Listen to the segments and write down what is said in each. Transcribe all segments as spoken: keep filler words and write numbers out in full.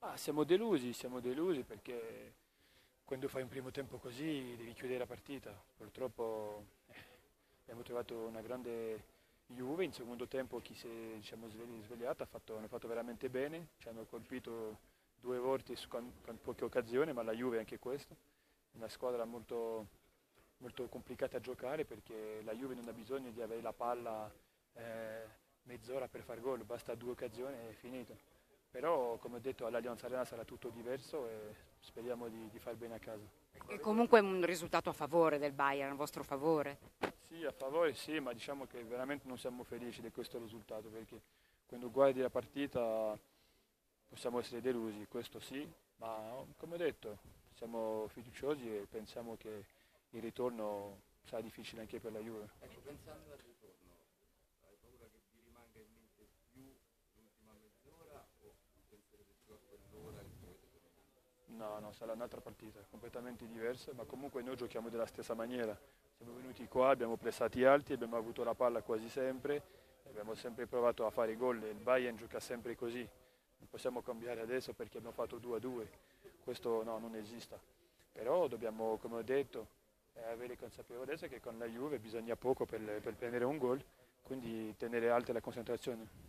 Ah, siamo delusi, siamo delusi perché quando fai un primo tempo così devi chiudere la partita. Purtroppo eh, abbiamo trovato una grande Juve, in secondo tempo chi si è diciamo, svegli- svegliata ha fatto, hanno fatto veramente bene, ci hanno colpito due volte su- con, con poche occasioni, ma la Juve è anche questo, è una squadra molto, molto complicata a giocare perché la Juve non ha bisogno di avere la palla eh, mezz'ora per far gol, basta due occasioni e è finito. Però come ho detto all'Allianz Arena sarà tutto diverso e speriamo di, di far bene a casa. Che comunque è un risultato a favore del Bayern, a vostro favore. Sì, a favore sì, ma diciamo che veramente non siamo felici di questo risultato perché quando guardi la partita possiamo essere delusi, questo sì, ma come ho detto siamo fiduciosi e pensiamo che il ritorno sarà difficile anche per la Juve. Ecco, pensando al ritorno, hai paura che vi rimanga in mente più l'ultima mezz'ora o penserete più a quell'ora in cui avete dominato? No, no, sarà un'altra partita, completamente diversa, ma comunque noi giochiamo della stessa maniera. Siamo venuti qua, abbiamo pressati alti, abbiamo avuto la palla quasi sempre, abbiamo sempre provato a fare gol, il Bayern gioca sempre così. Non possiamo cambiare adesso perché abbiamo fatto due a due, questo no, non esiste. Però dobbiamo, come ho detto, eh, avere consapevolezza che con la Juve bisogna poco per, per prendere un gol, quindi tenere alta la concentrazione.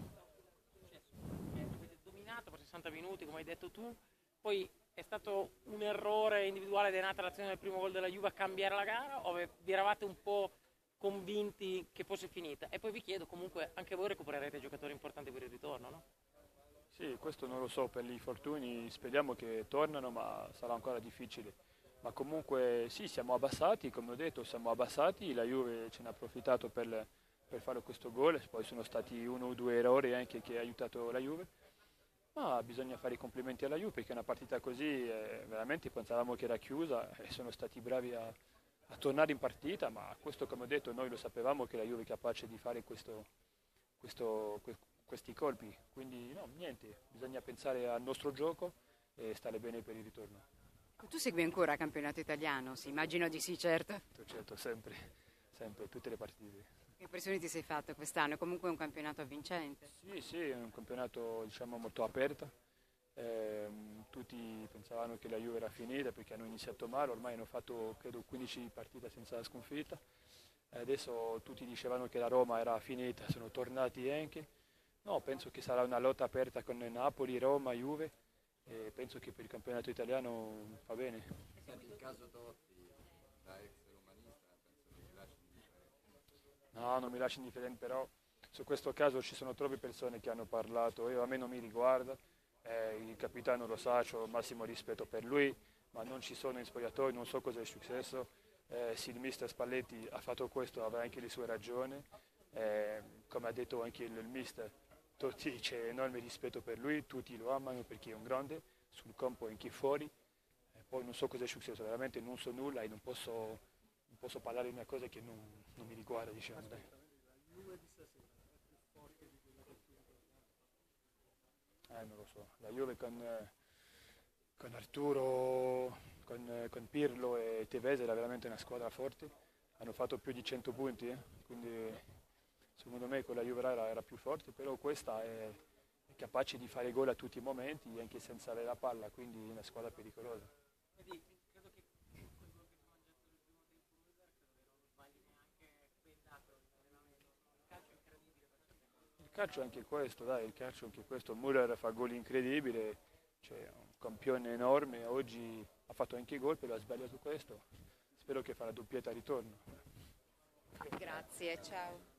Eh, avete dominato per sessanta minuti, come hai detto tu, poi è stato un errore individuale denata l'azione del primo gol della Juve a cambiare la gara o ave- vi eravate un po' convinti che fosse finita? E poi vi chiedo, comunque anche voi recupererete giocatori importanti per il ritorno, no? Sì, questo non lo so, per gli infortuni speriamo che tornano, ma sarà ancora difficile. Ma comunque sì, siamo abbassati, come ho detto, siamo abbassati, la Juve ce n'ha approfittato per, per fare questo gol, poi sono stati uno o due errori anche che ha aiutato la Juve, ma bisogna fare i complimenti alla Juve perché una partita così eh, veramente pensavamo che era chiusa e sono stati bravi a, a tornare in partita, ma questo come ho detto noi lo sapevamo che la Juve è capace di fare questo, questo- que- questi colpi, quindi no, niente, bisogna pensare al nostro gioco e stare bene per il ritorno. Tu segui ancora il campionato italiano? Sì, immagino di sì, certo. Certo, sempre, sempre, tutte le partite. Che impressioni ti sei fatto quest'anno? È comunque un campionato avvincente. Sì, sì, è un campionato diciamo molto aperto. Ehm, tutti pensavano che la Juve era finita perché hanno iniziato male, ormai hanno fatto credo quindici partite senza sconfitta. E adesso tutti dicevano che la Roma era finita, sono tornati anche. No, penso che sarà una lotta aperta con Napoli, Roma, Juve e penso che per il campionato italiano va bene. Senti, il caso Totti, da ex romanista, penso che vi lasci indifferente. No, non mi lasci indifferente, però su questo caso ci sono troppe persone che hanno parlato, io, a me non mi riguarda, eh, il capitano lo sa, ho il massimo rispetto per lui, ma non ci sono in spogliatoio, non so cosa è successo, eh, se il mister Spalletti ha fatto questo avrà anche le sue ragioni, eh, come ha detto anche il, il mister, Totti c'è enorme rispetto per lui, tutti lo amano perché è un grande, sul campo e anche fuori, eh, poi non so cosa è successo, veramente non so nulla e non posso, non posso parlare di una cosa che non, non mi riguarda, diciamo. Dai. Eh, non lo so, la Juve con, eh, con Arturo, con, eh, con Pirlo e Tevez era veramente una squadra forte, hanno fatto più di cento punti, eh, quindi secondo me quella Juve là era, era più forte, però questa è, è capace di fare gol a tutti i momenti, anche senza avere la palla, quindi è una squadra pericolosa. Vedi, credo che quel gol che ti mangiato nel primo tempo Rudiger, credo che non sbagli neanche ben dato l'allenamento. Il calcio è incredibile per certe cose. Il calcio è anche questo, dai, il calcio è anche questo, Müller fa gol incredibili, c'è un campione enorme, oggi ha fatto anche gol, però ha sbagliato questo, spero che farà doppietta a ritorno. Grazie, ciao.